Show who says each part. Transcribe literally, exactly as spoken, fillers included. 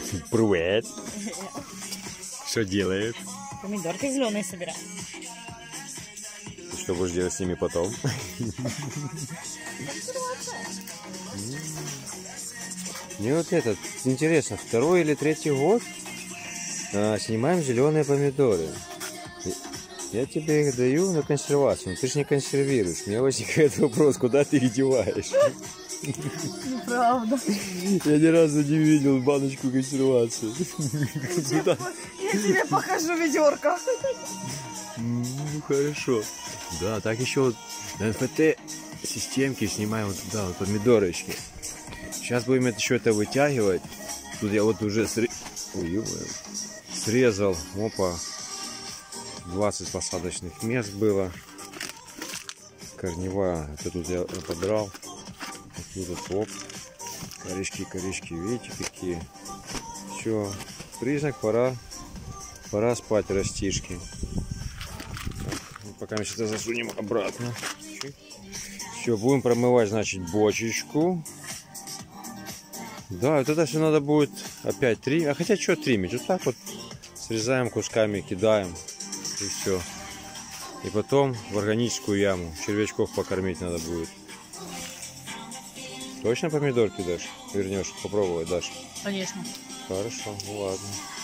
Speaker 1: Привет. Что делает?
Speaker 2: Помидорки зеленые собираем.
Speaker 1: Что будешь делать с ними потом? Мне вот этот интересно, второй или третий год а, снимаем зеленые помидоры. Я тебе их даю на консервацию, но ты же не консервируешь. Мне возникает вопрос, куда ты их деваешь?
Speaker 2: Неправда.
Speaker 1: Я ни разу не видел баночку консервации.
Speaker 2: Я тебе покажу ведерко.
Speaker 1: Ну хорошо. Да, так еще вот на эн эф тэ системки снимаем вот туда вот помидорочки. Сейчас будем это еще это вытягивать. Тут я вот уже сре... Ой, срезал. Опа. двадцать посадочных мест было. Корневая. Это тут я подрал. Тут вот, оп. Корешки, корешки. Видите, какие. Все. Признак, пора. Пора спать, растишки. Так, пока мы сейчас засунем обратно. Все, будем промывать, значит, бочечку. Да, вот это все надо будет опять три. А хотя что тримить? Вот так вот срезаем кусками, кидаем. И все. И потом в органическую яму. Червячков покормить надо будет. Точно помидорки дашь? Вернешь, попробовать дашь?
Speaker 2: Конечно.
Speaker 1: Хорошо, ну ладно.